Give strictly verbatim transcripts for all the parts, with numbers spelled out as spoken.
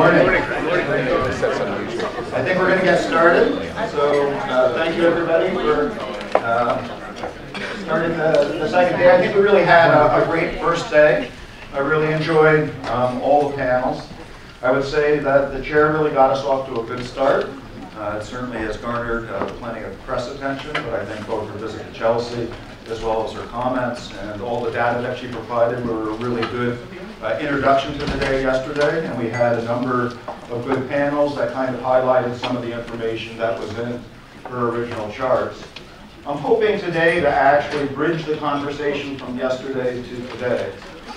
morning. I think we're going to get started. So uh, thank you everybody for uh, starting the, the second day. I think we really had a, a great first day. I really enjoyed um, all the panels. I would say that the chair really got us off to a good start. Uh, it certainly has garnered uh, plenty of press attention, but I think both her visit to Chelsea as well as her comments and all the data that she provided were a really good uh, introduction to the day yesterday, and we had a number of good panels that kind of highlighted some of the information that was in her original charts. I'm hoping today to actually bridge the conversation from yesterday to today.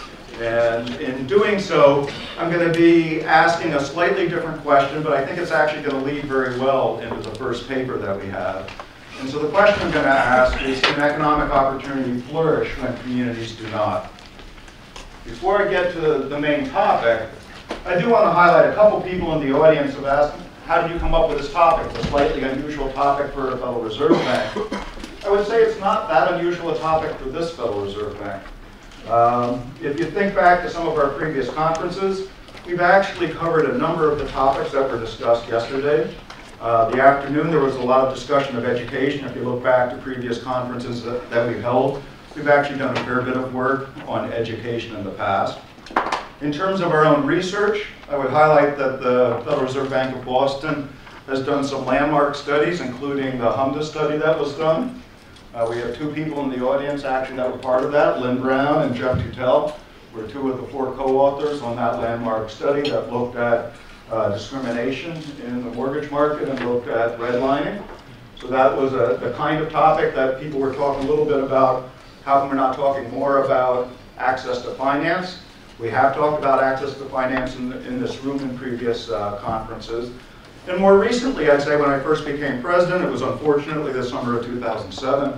And in doing so, I'm going to be asking a slightly different question, but I think it's actually going to lead very well into the first paper that we have. And so the question I'm going to ask is, can economic opportunity flourish when communities do not? Before I get to the main topic, I do want to highlight a couple people in the audience who have asked, how did you come up with this topic? It's a slightly unusual topic for a Federal Reserve Bank. I would say it's not that unusual a topic for this Federal Reserve Bank. Um, if you think back to some of our previous conferences, we've actually covered a number of the topics that were discussed yesterday. Uh, the afternoon there was a lot of discussion of education. If you look back to previous conferences that, that we've held, we've actually done a fair bit of work on education in the past. In terms of our own research, I would highlight that the Federal Reserve Bank of Boston has done some landmark studies, including the HMDA study that was done. Uh, we have two people in the audience actually that were part of that. Lynn Brown and Jeff Tutel were two of the four co-authors on that landmark study that looked at uh, discrimination in the mortgage market and looked at redlining. So that was a, the kind of topic that people were talking a little bit about. How come we're not talking more about access to finance? We have talked about access to finance in, the, in this room in previous uh, conferences. And more recently, I'd say when I first became president, it was unfortunately the summer of two thousand seven.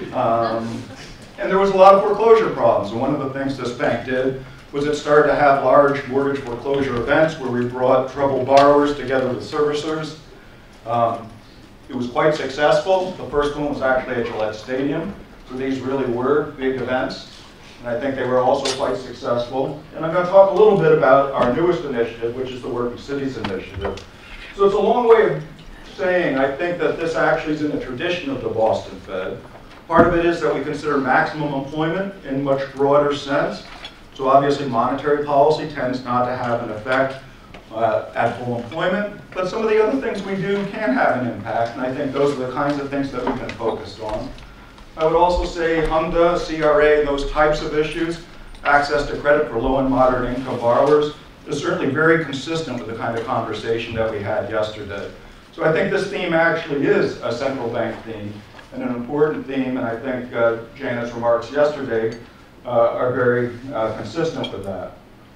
Um, and there was a lot of foreclosure problems. And one of the things this bank did was it started to have large mortgage foreclosure events where we brought troubled borrowers together with servicers. Um, it was quite successful. The first one was actually at Gillette Stadium. So these really were big events. And I think they were also quite successful. And I'm going to talk a little bit about our newest initiative, which is the Working Cities Initiative. So it's a long way of saying I think that this actually is in the tradition of the Boston Fed. Part of it is that we consider maximum employment in much broader sense. So obviously monetary policy tends not to have an effect uh, at full employment, but some of the other things we do can have an impact, and I think those are the kinds of things that we've been focused on. I would also say HMDA, C R A, those types of issues, access to credit for low and moderate income borrowers, is certainly very consistent with the kind of conversation that we had yesterday. So I think this theme actually is a central bank theme and an important theme, and I think uh, Janet's remarks yesterday uh, are very uh, consistent with that.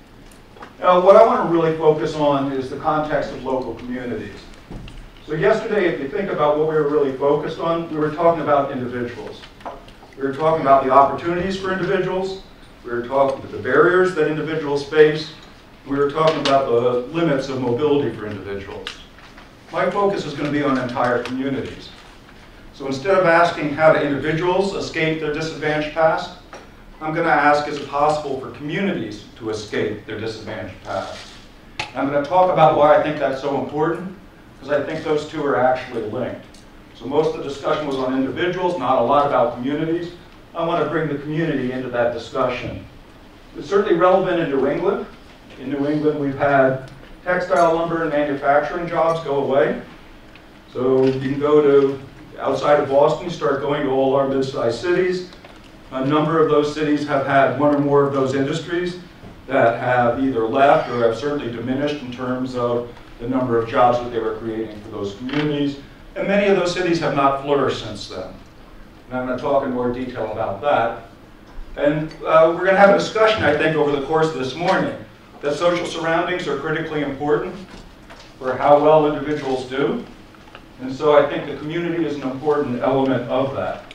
Now, what I want to really focus on is the context of local communities. So yesterday, if you think about what we were really focused on, we were talking about individuals. We were talking about the opportunities for individuals. We were talking about the barriers that individuals face. We were talking about the limits of mobility for individuals. My focus is going to be on entire communities. So instead of asking how do individuals escape their disadvantaged past, I'm going to ask, is it possible for communities to escape their disadvantaged past? I'm going to talk about why I think that's so important, because I think those two are actually linked. So most of the discussion was on individuals, not a lot about communities. I want to bring the community into that discussion. It's certainly relevant in New England. In New England, we've had textile, lumber, and manufacturing jobs go away. So you can go to outside of Boston, start going to all our mid-sized cities. A number of those cities have had one or more of those industries that have either left or have certainly diminished in terms of the number of jobs that they were creating for those communities. And many of those cities have not flourished since then. And I'm going to talk in more detail about that. And uh, we're going to have a discussion, I think, over the course of this morning, that social surroundings are critically important for how well individuals do. And so I think the community is an important element of that.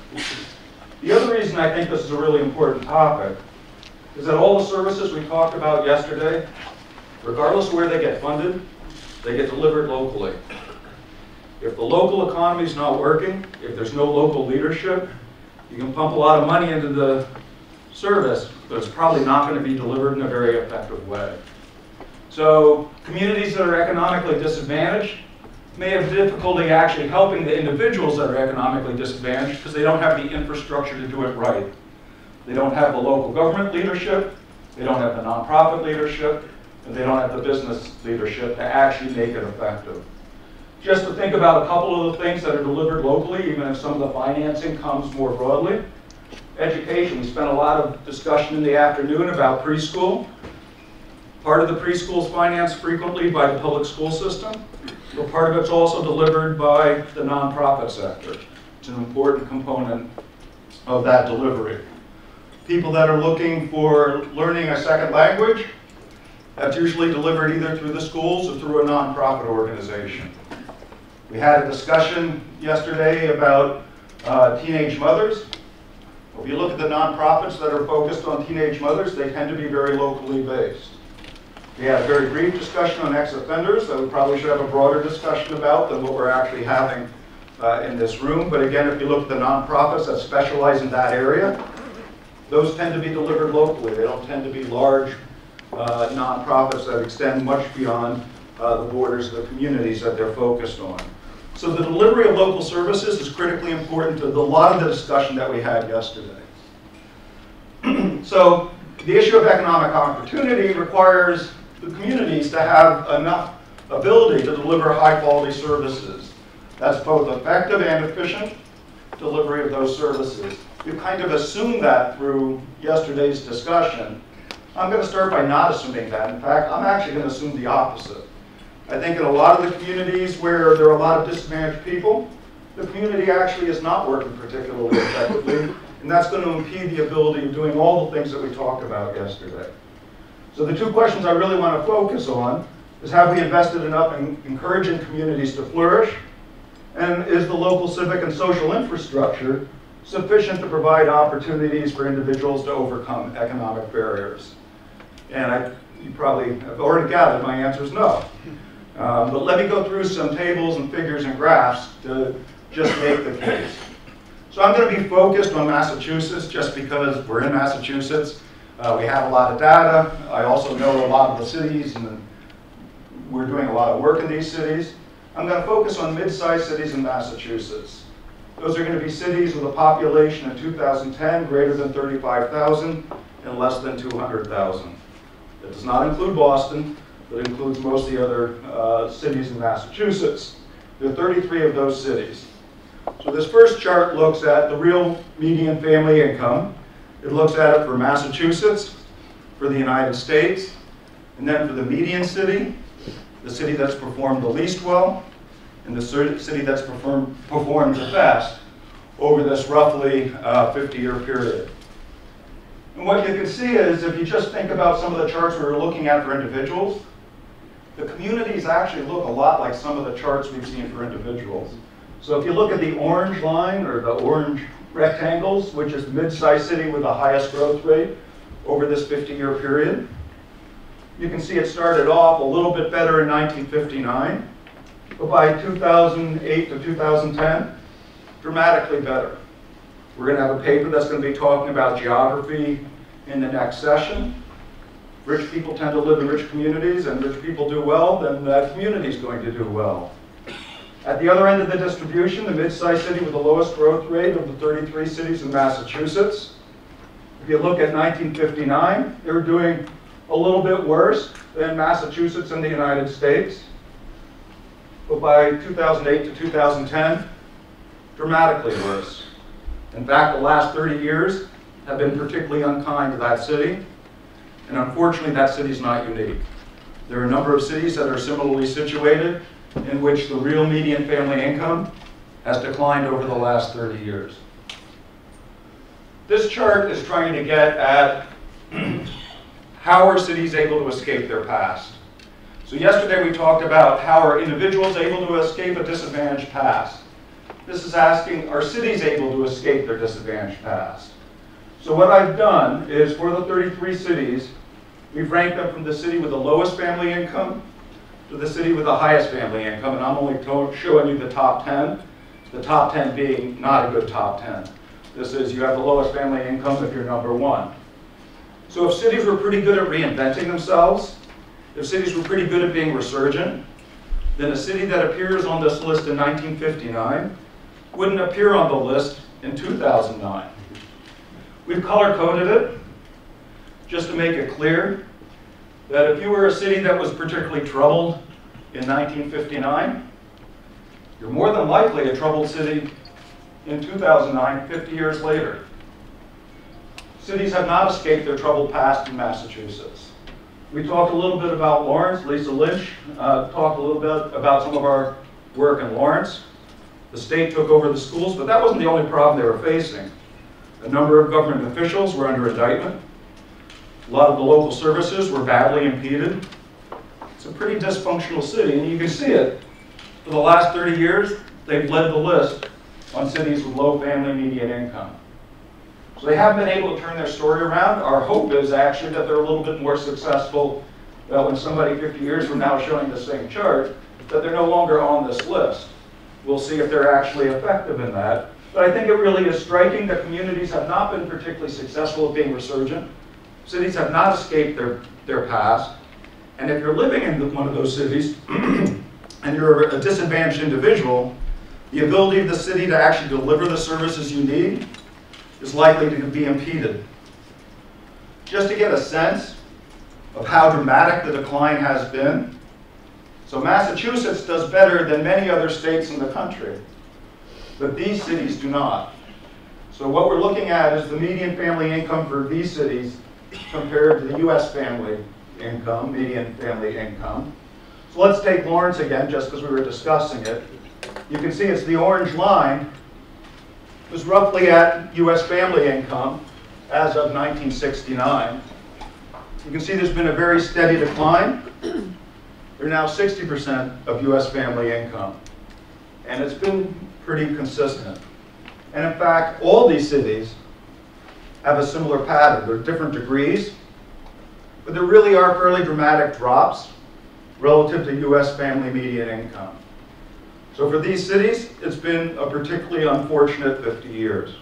The other reason I think this is a really important topic is that all the services we talked about yesterday, regardless of where they get funded, they get delivered locally. If the local economy is not working, if there's no local leadership, you can pump a lot of money into the service, but it's probably not going to be delivered in a very effective way. So Communities that are economically disadvantaged may have difficulty actually helping the individuals that are economically disadvantaged because they don't have the infrastructure to do it right. They don't have the local government leadership, they don't have the nonprofit leadership, and they don't have the business leadership to actually make it effective. Just to think about a couple of the things that are delivered locally, even if some of the financing comes more broadly. Education, we spent a lot of discussion in the afternoon about preschool. Part of the preschool is financed frequently by the public school system, but part of it's also delivered by the nonprofit sector. It's an important component of that delivery. People that are looking for learning a second language, that's usually delivered either through the schools or through a nonprofit organization. We had a discussion yesterday about uh, teenage mothers. If you look at the nonprofits that are focused on teenage mothers, they tend to be very locally based. We had a very brief discussion on ex-offenders that we probably should have a broader discussion about than what we're actually having uh, in this room. But again, if you look at the nonprofits that specialize in that area, those tend to be delivered locally. They don't tend to be large uh, nonprofits that extend much beyond uh, the borders of the communities that they're focused on. So the delivery of local services is critically important to the, a lot of the discussion that we had yesterday. So the issue of economic opportunity requires the communities to have enough ability to deliver high quality services. That's both effective and efficient delivery of those services. We've kind of assumed that through yesterday's discussion. I'm going to start by not assuming that. In fact, I'm actually going to assume the opposite. I think in a lot of the communities where there are a lot of disadvantaged people, the community actually is not working particularly effectively, and that's going to impede the ability of doing all the things that we talked about yesterday. So the two questions I really want to focus on is, have we invested enough in encouraging communities to flourish? And is the local civic and social infrastructure sufficient to provide opportunities for individuals to overcome economic barriers? And I, you probably have already gathered my answer is no. Um, but let me go through some tables and figures and graphs to just make the case. So I'm going to be focused on Massachusetts just because we're in Massachusetts. Uh, we have a lot of data. I also know a lot of the cities, and we're doing a lot of work in these cities. I'm going to focus on mid-sized cities in Massachusetts. Those are going to be cities with a population in two thousand ten greater than thirty-five thousand and less than two hundred thousand. That does not include Boston, but it includes most of the other uh, cities in Massachusetts. There are thirty-three of those cities. So this first chart looks at the real median family income. It looks at it for Massachusetts, for the United States, and then for the median city, the city that's performed the least well, and the city that's performed, performed the best over this roughly uh, fifty-year period. And what you can see is, if you just think about some of the charts we were looking at for individuals, the communities actually look a lot like some of the charts we've seen for individuals. So if you look at the orange line, or the orange rectangles, which is the mid-sized city with the highest growth rate over this fifty-year period, you can see it started off a little bit better in nineteen fifty-nine, but by two thousand eight to two thousand ten, dramatically better. We're going to have a paper that's going to be talking about geography in the next session. Rich people tend to live in rich communities, and rich people do well, then that community is going to do well. At the other end of the distribution, the mid-sized city with the lowest growth rate of the thirty-three cities in Massachusetts. If you look at nineteen fifty-nine, they were doing a little bit worse than Massachusetts and the United States. But by two thousand eight to two thousand ten, dramatically worse. In fact, the last thirty years have been particularly unkind to that city. And unfortunately, that city is not unique. There are a number of cities that are similarly situated in which the real median family income has declined over the last thirty years. This chart is trying to get at how are cities able to escape their past. So yesterday we talked about how are individuals able to escape a disadvantaged past. This is asking, are cities able to escape their disadvantaged past? So what I've done is, for the thirty-three cities, we've ranked them from the city with the lowest family income to the city with the highest family income, and I'm only showing you the top ten, the top ten being not a good top ten. This is, you have the lowest family income if you're number one. So if cities were pretty good at reinventing themselves, if cities were pretty good at being resurgent, then a city that appears on this list in nineteen fifty-nine wouldn't appear on the list in two thousand nine. We've color-coded it just to make it clear that if you were a city that was particularly troubled in nineteen fifty-nine, you're more than likely a troubled city in two thousand nine, fifty years later. Cities have not escaped their troubled past in Massachusetts. We talked a little bit about Lawrence. Lisa Lynch uh, talked a little bit about some of our work in Lawrence. The state took over the schools, but that wasn't the only problem they were facing. A number of government officials were under indictment. A lot of the local services were badly impeded. It's a pretty dysfunctional city, and you can see it. For the last thirty years, they've led the list on cities with low family median income. So they haven't been able to turn their story around. Our hope is actually that they're a little bit more successful uh, when somebody fifty years from now is showing the same chart, that they're no longer on this list. We'll see if they're actually effective in that. But I think it really is striking that communities have not been particularly successful at being resurgent. Cities have not escaped their, their past. And if you're living in one of those cities and you're a disadvantaged individual, the ability of the city to actually deliver the services you need is likely to be impeded. Just to get a sense of how dramatic the decline has been, so Massachusetts does better than many other states in the country, but these cities do not. So what we're looking at is the median family income for these cities compared to the U S family income, median family income. So let's take Lawrence again, just because we were discussing it. You can see it's the orange line was roughly at U S family income as of nineteen sixty-nine. You can see there's been a very steady decline. They're now sixty percent of U S family income. And it's been pretty consistent. And in fact, all these cities have a similar pattern. There are different degrees, but there really are fairly dramatic drops relative to U S family median income. So for these cities, it's been a particularly unfortunate fifty years.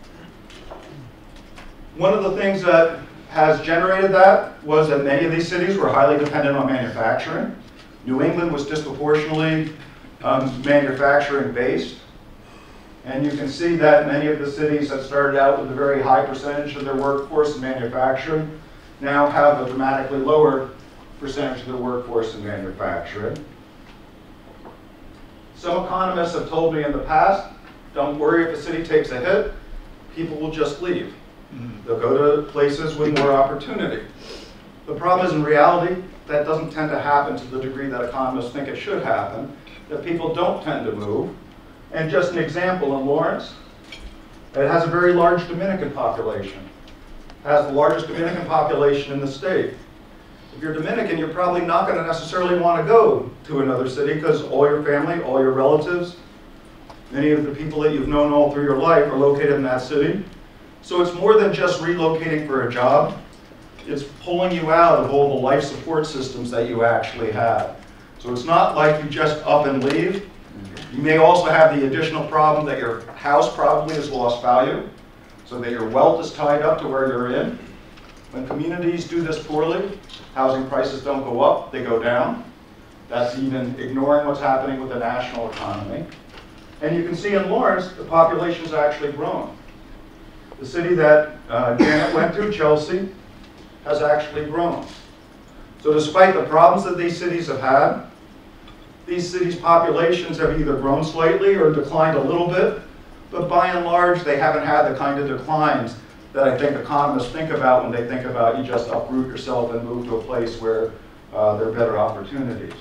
One of the things that has generated that was that many of these cities were highly dependent on manufacturing. New England was disproportionately um, manufacturing based. And you can see that many of the cities that started out with a very high percentage of their workforce in manufacturing now have a dramatically lower percentage of their workforce in manufacturing. Some economists have told me in the past, don't worry if a city takes a hit, people will just leave. They'll go to places with more opportunity. The problem is, in reality, that doesn't tend to happen to the degree that economists think it should happen, that people don't tend to move. And just an example, in Lawrence, it has a very large Dominican population. It has the largest Dominican population in the state. If you're Dominican, you're probably not going to necessarily want to go to another city because all your family, all your relatives, many of the people that you've known all through your life are located in that city. So it's more than just relocating for a job. It's pulling you out of all the life support systems that you actually have. So it's not like you just up and leave. You may also have the additional problem that your house probably has lost value, so that your wealth is tied up to where you're in. When communities do this poorly, housing prices don't go up, they go down. That's even ignoring what's happening with the national economy. And you can see in Lawrence, the population's actually grown. The city that uh, Janet went to, Chelsea, has actually grown. So despite the problems that these cities have had, these cities' populations have either grown slightly or declined a little bit, but by and large, they haven't had the kind of declines that I think economists think about when they think about you just uproot yourself and move to a place where uh, there are better opportunities.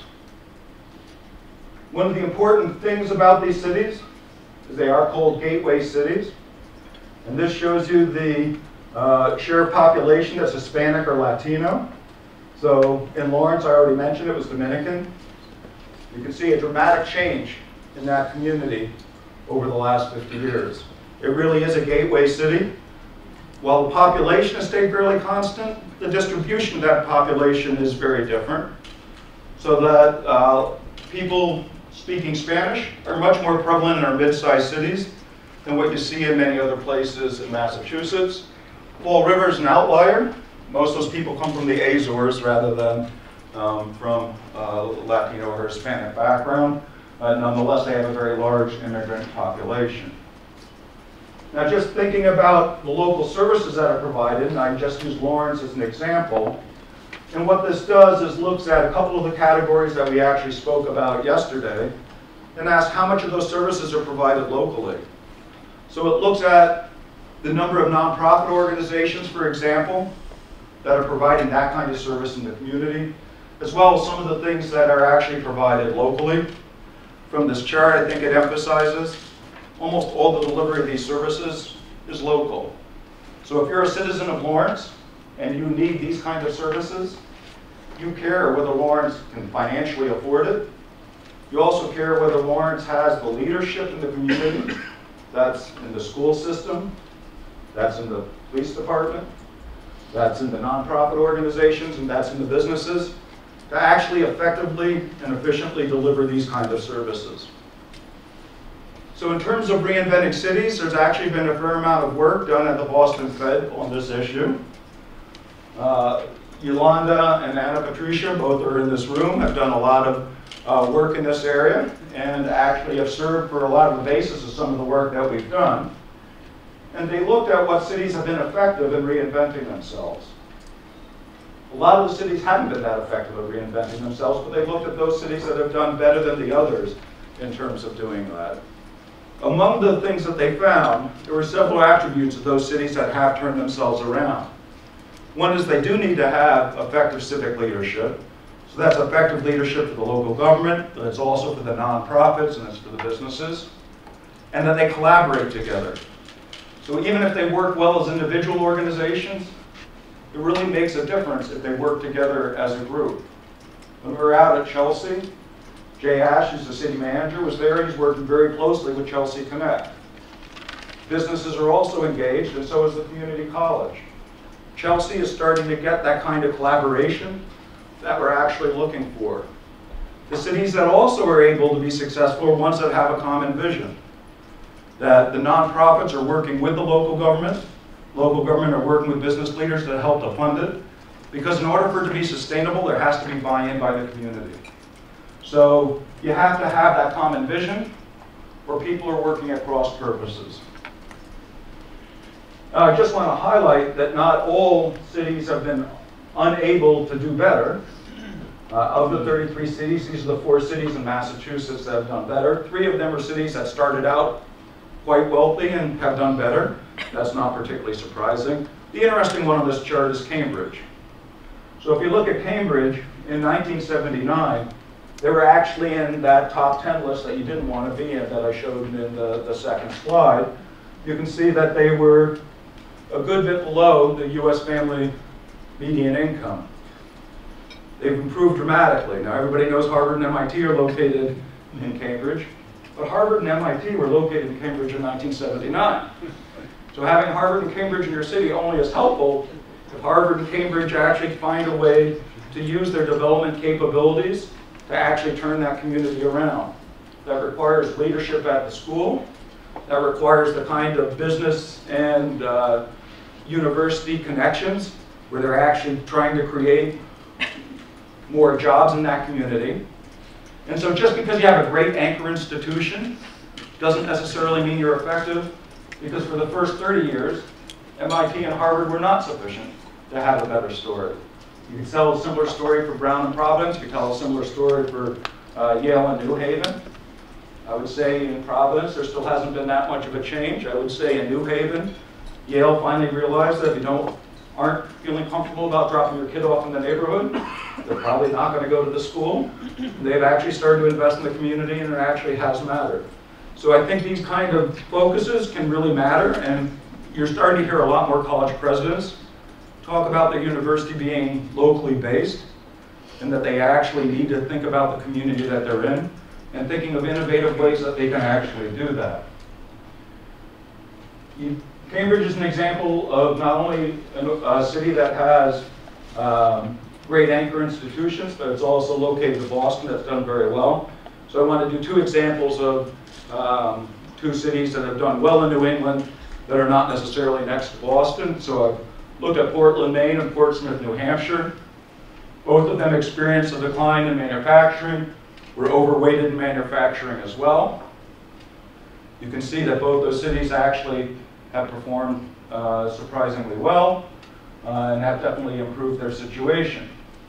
One of the important things about these cities is they are called gateway cities. And this shows you the uh, share of population that's Hispanic or Latino. So in Lawrence, I already mentioned it was Dominican. You can see a dramatic change in that community over the last fifty years. It really is a gateway city. While the population has stayed fairly constant, the distribution of that population is very different. So that uh, people speaking Spanish are much more prevalent in our mid-sized cities than what you see in many other places in Massachusetts. Fall River is an outlier. Most of those people come from the Azores rather than um, from uh, Latino or Hispanic background. Uh, nonetheless, they have a very large immigrant population. Now, just thinking about the local services that are provided, and I just used Lawrence as an example, and what this does is looks at a couple of the categories that we actually spoke about yesterday, and asks how much of those services are provided locally. So it looks at the number of nonprofit organizations, for example, that are providing that kind of service in the community, as well as some of the things that are actually provided locally. From this chart, I think it emphasizes almost all the delivery of these services is local. So if you're a citizen of Lawrence and you need these kinds of services, you care whether Lawrence can financially afford it. You also care whether Lawrence has the leadership in the community, that's in the school system, that's in the police department, that's in the nonprofit organizations, and that's in the businesses, to actually effectively and efficiently deliver these kinds of services. So in terms of reinventing cities, there's actually been a fair amount of work done at the Boston Fed on this issue. Uh, Yolanda and Anna Patricia, both are in this room, have done a lot of uh, work in this area and actually have served for a lot of the basis of some of the work that we've done. And they looked at what cities have been effective in reinventing themselves. A lot of the cities haven't been that effective at reinventing themselves, but they looked at those cities that have done better than the others in terms of doing that. Among the things that they found, there were several attributes of those cities that have turned themselves around. One is they do need to have effective civic leadership. So that's effective leadership for the local government, but it's also for the nonprofits and it's for the businesses. And that they collaborate together. So even if they work well as individual organizations, it really makes a difference if they work together as a group. When we were out at Chelsea, Jay Ash, who's the city manager, was there. He's working very closely with Chelsea Connect. Businesses are also engaged, and so is the community college. Chelsea is starting to get that kind of collaboration that we're actually looking for. The cities that also are able to be successful are ones that have a common vision. That the nonprofits are working with the local government, local government are working with business leaders to help to fund it, because in order for it to be sustainable, there has to be buy-in by the community. So you have to have that common vision where people are working at cross purposes. Uh, I just want to highlight that not all cities have been unable to do better. Uh, of the thirty-three cities, these are the four cities in Massachusetts that have done better. Three of them are cities that started out quite wealthy and have done better. That's not particularly surprising. The interesting one on this chart is Cambridge. So if you look at Cambridge, in nineteen seventy-nine, they were actually in that top ten list that you didn't want to be in that I showed in the, the second slide. You can see that they were a good bit below the U S family median income. They've improved dramatically. Now everybody knows Harvard and M I T are located in Cambridge, but Harvard and M I T were located in Cambridge in nineteen seventy-nine. So having Harvard and Cambridge in your city only is helpful if Harvard and Cambridge actually find a way to use their development capabilities to actually turn that community around. That requires leadership at the school. That requires the kind of business and uh, university connections where they're actually trying to create more jobs in that community. And so just because you have a great anchor institution doesn't necessarily mean you're effective, because for the first thirty years, M I T and Harvard were not sufficient to have a better story. You can tell a similar story for Brown and Providence. You can tell a similar story for uh, Yale and New Haven. I would say in Providence, there still hasn't been that much of a change. I would say in New Haven, Yale finally realized that if you don't, aren't feeling comfortable about dropping your kid off in the neighborhood, they're probably not going to go to the school. They've actually started to invest in the community, and it actually has mattered. So I think these kind of focuses can really matter, and you're starting to hear a lot more college presidents talk about their university being locally based, and that they actually need to think about the community that they're in, and thinking of innovative ways that they can actually do that. You, Cambridge is an example of not only a, a city that has um, great anchor institutions, but it's also located in Boston that's done very well. So I want to do two examples of um, two cities that have done well in New England that are not necessarily next to Boston. So I've looked at Portland, Maine and Portsmouth, New Hampshire. Both of them experienced a decline in manufacturing, were overweighted in manufacturing as well. You can see that both those cities actually have performed uh, surprisingly well uh, and have definitely improved their situation.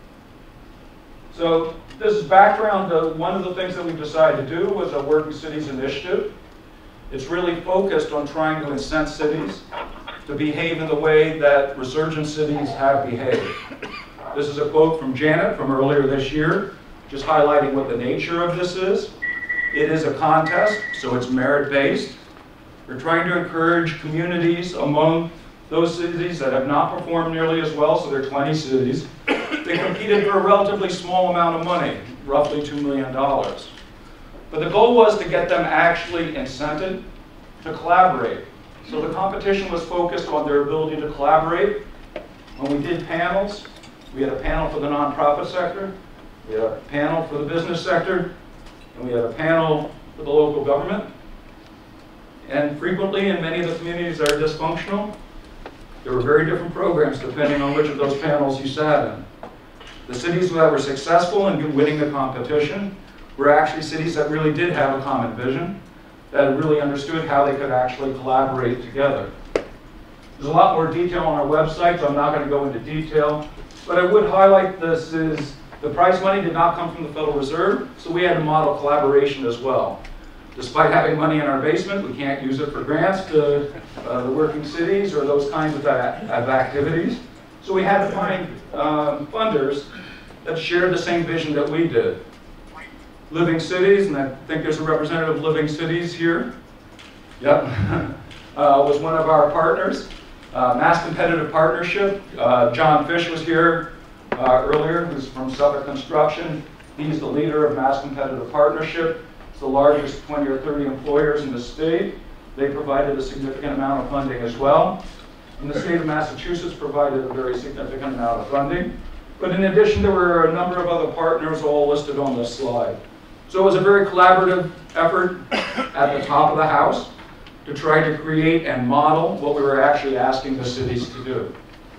So this is background. Uh, one of the things that we decided to do was a Working Cities initiative. It's really focused on trying to incent cities to behave in the way that resurgent cities have behaved. This is a quote from Janet from earlier this year, just highlighting what the nature of this is. It is a contest, so it's merit-based. We're trying to encourage communities among those cities that have not performed nearly as well, so there are twenty cities. They competed for a relatively small amount of money, roughly two million dollars. But the goal was to get them actually incented to collaborate. So the competition was focused on their ability to collaborate. When we did panels, we had a panel for the nonprofit sector, we had a panel for the business sector, and we had a panel for the local government. And frequently, in many of the communities that are dysfunctional, there were very different programs depending on which of those panels you sat in. The cities that were successful in winning the competition were actually cities that really did have a common vision, that really understood how they could actually collaborate together. There's a lot more detail on our website, so I'm not going to go into detail. But I would highlight this is the prize money did not come from the Federal Reserve, so we had to model collaboration as well. Despite having money in our basement, we can't use it for grants to uh, the working cities or those kinds of, of activities. So we had to find um, funders that shared the same vision that we did. Living Cities, and I think there's a representative of Living Cities here, yep, uh, was one of our partners. Uh, Mass Competitive Partnership, uh, John Fish was here uh, earlier, who's from Suffolk Construction. He's the leader of Mass Competitive Partnership. It's the largest twenty or thirty employers in the state. They provided a significant amount of funding as well. And the state of Massachusetts provided a very significant amount of funding. But in addition, there were a number of other partners all listed on this slide. So it was a very collaborative effort at the top of the house to try to create and model what we were actually asking the cities to do.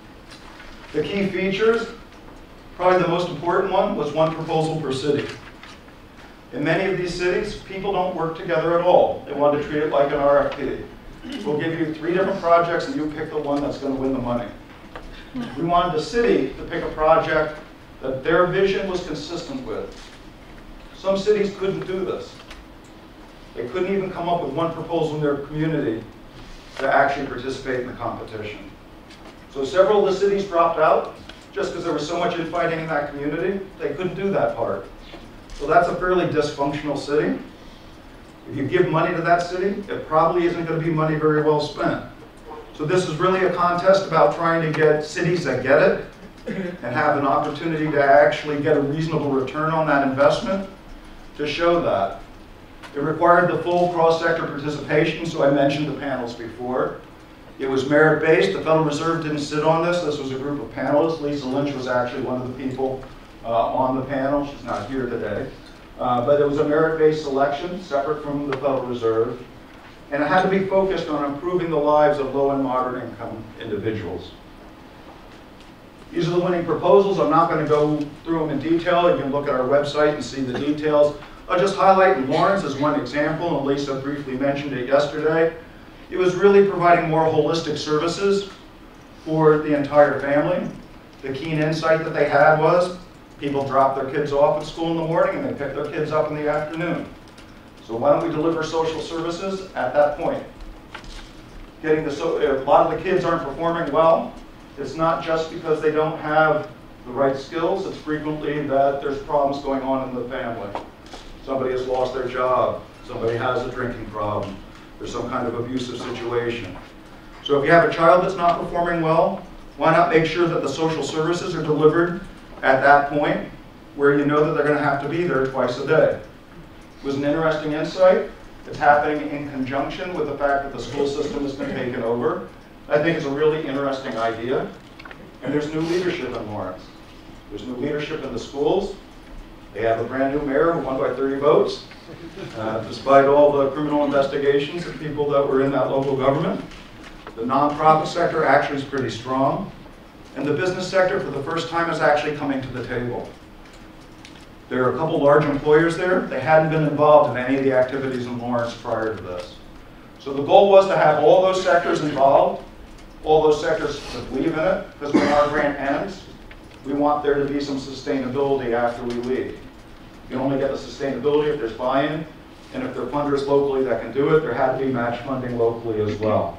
The key features, probably the most important one, was one proposal per city. In many of these cities, people don't work together at all. They want to treat it like an R F P. We'll give you three different projects and you pick the one that's going to win the money. We wanted the city to pick a project that their vision was consistent with. Some cities couldn't do this. They couldn't even come up with one proposal in their community to actually participate in the competition. So several of the cities dropped out just because there was so much infighting in that community, they couldn't do that part. So that's a fairly dysfunctional city. If you give money to that city, it probably isn't going to be money very well spent. So this is really a contest about trying to get cities that get it and have an opportunity to actually get a reasonable return on that investment to show that. It required the full cross-sector participation, so I mentioned the panels before. It was merit-based. The Federal Reserve didn't sit on this. This was a group of panelists. Lisa Lynch was actually one of the people uh, on the panel. She's not here today. Uh, but it was a merit-based selection, separate from the Federal Reserve. And it had to be focused on improving the lives of low and moderate income individuals. These are the winning proposals. I'm not going to go through them in detail. You can look at our website and see the details. I'll just highlight Lawrence as one example, and Lisa briefly mentioned it yesterday. It was really providing more holistic services for the entire family. The keen insight that they had was people drop their kids off at school in the morning and they pick their kids up in the afternoon. So why don't we deliver social services at that point? Getting the so if a lot of the kids aren't performing well, it's not just because they don't have the right skills, it's frequently that there's problems going on in the family. Somebody has lost their job, somebody has a drinking problem, there's some kind of abusive situation. So if you have a child that's not performing well, why not make sure that the social services are delivered at that point where you know that they're going to have to be there twice a day. It was an interesting insight. It's happening in conjunction with the fact that the school system has been taken over. I think it's a really interesting idea. And there's new leadership in Lawrence. There's new leadership in the schools. They have a brand new mayor who won by thirty votes, uh, despite all the criminal investigations of people that were in that local government. The nonprofit sector actually is pretty strong. And the business sector, for the first time, is actually coming to the table. There are a couple large employers there. They hadn't been involved in any of the activities in Lawrence prior to this. So the goal was to have all those sectors involved, all those sectors to believe in it, because when our grant ends, we want there to be some sustainability after we leave. You only get the sustainability if there's buy-in, and if there are funders locally that can do it, there had to be match funding locally as well.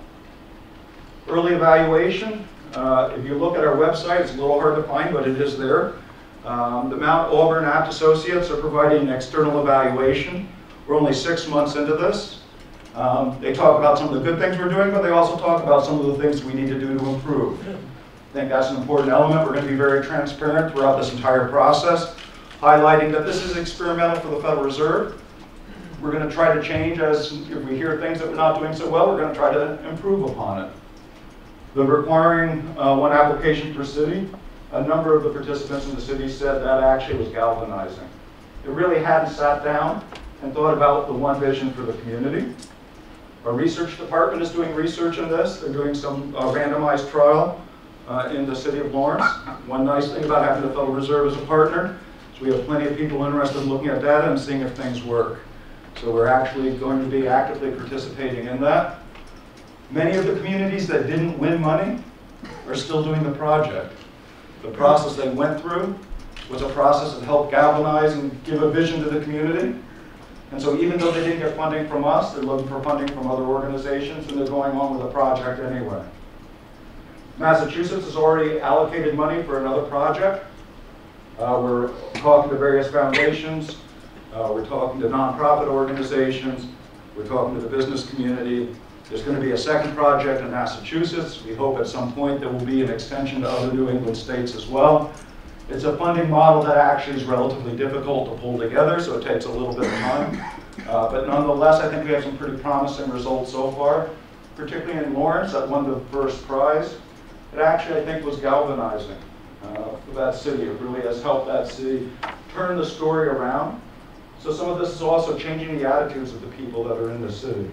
Early evaluation, uh, if you look at our website, it's a little hard to find, but it is there. Um, the Mount Auburn Apt Associates are providing an external evaluation. We're only six months into this. Um, they talk about some of the good things we're doing, but they also talk about some of the things we need to do to improve. I think that's an important element. We're going to be very transparent throughout this entire process, highlighting that this is experimental for the Federal Reserve. We're going to try to change as if we hear things that we're not doing so well, we're going to try to improve upon it. The requiring uh, one application per city, a number of the participants in the city said that actually was galvanizing. They really hadn't sat down and thought about the one vision for the community. Our research department is doing research on this. They're doing some uh, randomized trial uh, in the city of Lawrence. One nice thing about having the Federal Reserve as a partner is we have plenty of people interested in looking at data and seeing if things work. So we're actually going to be actively participating in that. Many of the communities that didn't win money are still doing the project. The process they went through was a process that helped galvanize and give a vision to the community. And so even though they didn't get funding from us, they're looking for funding from other organizations, and they're going on with the project anyway. Massachusetts has already allocated money for another project. Uh, we're talking to various foundations. Uh, we're talking to nonprofit organizations. We're talking to the business community. There's going to be a second project in Massachusetts. We hope at some point there will be an extension to other New England states as well. It's a funding model that actually is relatively difficult to pull together, so it takes a little bit of time. Uh, but nonetheless, I think we have some pretty promising results so far, particularly in Lawrence that won the first prize. It actually, I think, was galvanizing uh, for that city. It really has helped that city turn the story around. So some of this is also changing the attitudes of the people that are in the city.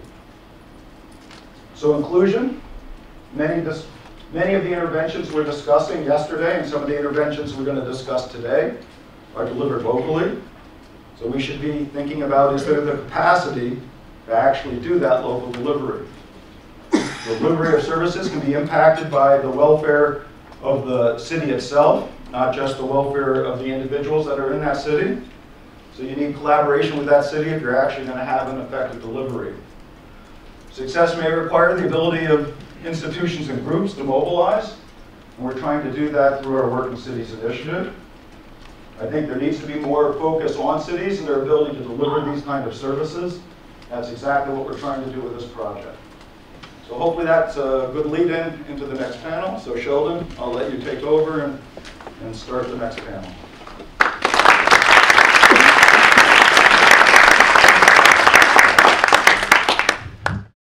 So inclusion, many, many of the interventions we're discussing yesterday and some of the interventions we're going to discuss today are delivered locally. So we should be thinking about, is there the capacity to actually do that local delivery? Delivery of services can be impacted by the welfare of the city itself, not just the welfare of the individuals that are in that city. So you need collaboration with that city if you're actually going to have an effective delivery. Success may require the ability of institutions and groups to mobilize, and we're trying to do that through our Working Cities initiative. I think there needs to be more focus on cities and their ability to deliver these kind of services. That's exactly what we're trying to do with this project. So hopefully that's a good lead-in into the next panel. So Sheldon, I'll let you take over and, and start the next panel.